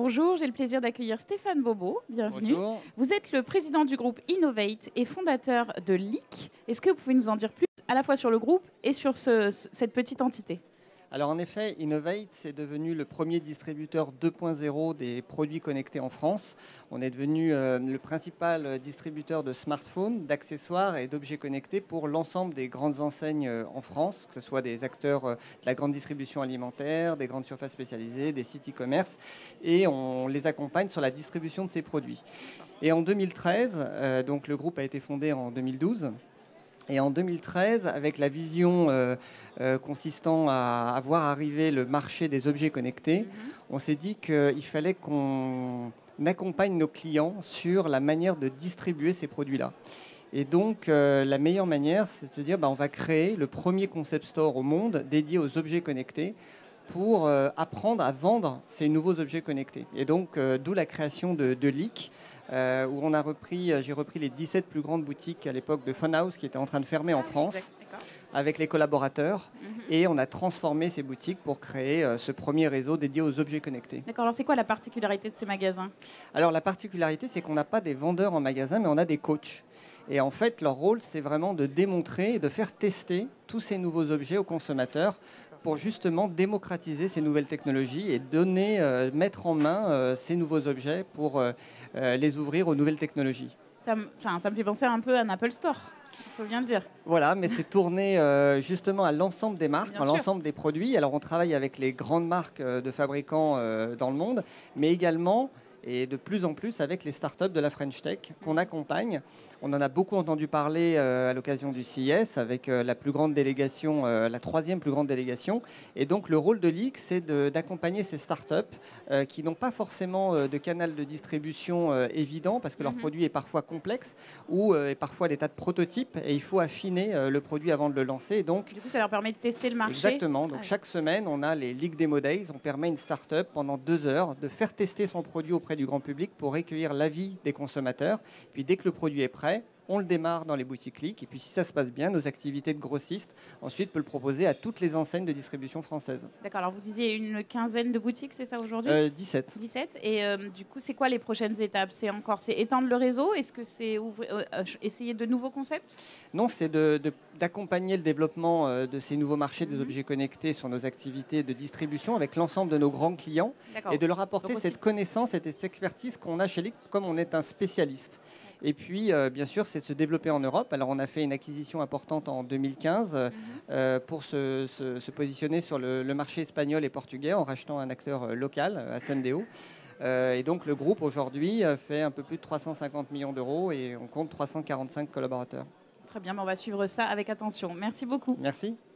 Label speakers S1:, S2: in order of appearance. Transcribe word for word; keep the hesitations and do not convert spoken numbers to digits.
S1: Bonjour, j'ai le plaisir d'accueillir Stéphane Bobo. Bienvenue.
S2: Bonjour.
S1: Vous êtes le président du groupe Innovate et fondateur de Leak. Est-ce que vous pouvez nous en dire plus à la fois sur le groupe et sur ce- ce- cette petite entité?
S2: Alors en effet, Innovate, c'est devenu le premier distributeur deux point zéro des produits connectés en France. On est devenu euh, le principal distributeur de smartphones, d'accessoires et d'objets connectés pour l'ensemble des grandes enseignes euh, en France, que ce soit des acteurs euh, de la grande distribution alimentaire, des grandes surfaces spécialisées, des sites e-commerce, et on les accompagne sur la distribution de ces produits. Et en deux mille treize, euh, donc le groupe a été fondé en deux mille douze. Et en deux mille treize, avec la vision euh, euh, consistant à, à voir arriver le marché des objets connectés,
S1: Mhm.
S2: on s'est dit qu'il fallait qu'on accompagne nos clients sur la manière de distribuer ces produits-là. Et donc, euh, la meilleure manière, c'est de se dire, bah, on va créer le premier concept store au monde dédié aux objets connectés pour euh, apprendre à vendre ces nouveaux objets connectés. Et donc, euh, d'où la création de, de Leak, euh, où on a repris, euh, j'ai repris les dix-sept plus grandes boutiques à l'époque de Funhouse qui étaient en train de fermer en
S1: Ah,
S2: France
S1: exact, d'accord.
S2: avec les collaborateurs.
S1: Mhm.
S2: Et on a transformé ces boutiques pour créer euh, ce premier réseau dédié aux objets connectés.
S1: D'accord, alors c'est quoi la particularité de ces magasins?
S2: Alors la particularité, c'est qu'on n'a pas des vendeurs en magasin, mais on a des coachs. Et en fait, leur rôle, c'est vraiment de démontrer et de faire tester tous ces nouveaux objets aux consommateurs pour justement démocratiser ces nouvelles technologies et donner, euh, mettre en main euh, ces nouveaux objets pour euh, euh, les ouvrir aux nouvelles technologies.
S1: Ça me, enfin, ça me fait penser un peu à un Apple Store, il faut bien le dire.
S2: Voilà, mais c'est tourné euh, justement à l'ensemble des marques,
S1: Bien
S2: à
S1: sûr.
S2: l'ensemble des produits. Alors on travaille avec les grandes marques euh, de fabricants euh, dans le monde, mais également et de plus en plus avec les startups de la French Tech qu'on accompagne. On en a beaucoup entendu parler euh, à l'occasion du C I S avec euh, la plus grande délégation, euh, la troisième plus grande délégation. Et donc le rôle de Leak, c'est de- d'accompagner ces startups euh, qui n'ont pas forcément euh, de canal de distribution euh, évident parce que leur
S1: Mhm.
S2: produit est parfois complexe ou euh, est parfois à l'état de prototype et il faut affiner euh, le produit avant de le lancer. Et donc,
S1: Du coup, ça leur permet de tester le marché.
S2: exactement. Donc
S1: Ah,
S2: chaque semaine, on a les Leak Demo Days. On permet à une start-up pendant deux heures de faire tester son produit auprès du grand public pour recueillir l'avis des consommateurs. Puis dès que le produit est prêt, on le démarre dans les boutiques Leak. Et puis si ça se passe bien, nos activités de grossistes ensuite peuvent le proposer à toutes les enseignes de distribution françaises.
S1: D'accord, alors vous disiez une quinzaine de boutiques, c'est ça aujourd'hui?
S2: Euh, dix-sept.
S1: dix-sept. Et euh, du coup, c'est quoi les prochaines étapes? C'est encore c'est étendre le réseau? Est-ce que c'est ouvrir- euh, euh, essayer de nouveaux concepts?
S2: Non, c'est de- de- d'accompagner le développement euh, de ces nouveaux marchés des
S1: Mhm.
S2: objets connectés sur nos activités de distribution avec l'ensemble de nos grands clients
S1: D'accord.
S2: et de leur apporter
S1: Donc aussi-
S2: cette connaissance et cette expertise qu'on a chez Leak comme on est un spécialiste. Et puis, euh, bien sûr, c'est de se développer en Europe. Alors, on a fait une acquisition importante en deux mille quinze euh,
S1: Mhm.
S2: euh, pour se, se- se positionner sur le, le marché espagnol et portugais en rachetant un acteur euh, local, euh, Ascendeo. Euh, et donc, le groupe aujourd'hui euh, fait un peu plus de trois cent cinquante millions d'euros et on compte trois cent quarante-cinq collaborateurs.
S1: Très bien, mais on va suivre ça avec attention. Merci beaucoup.
S2: Merci.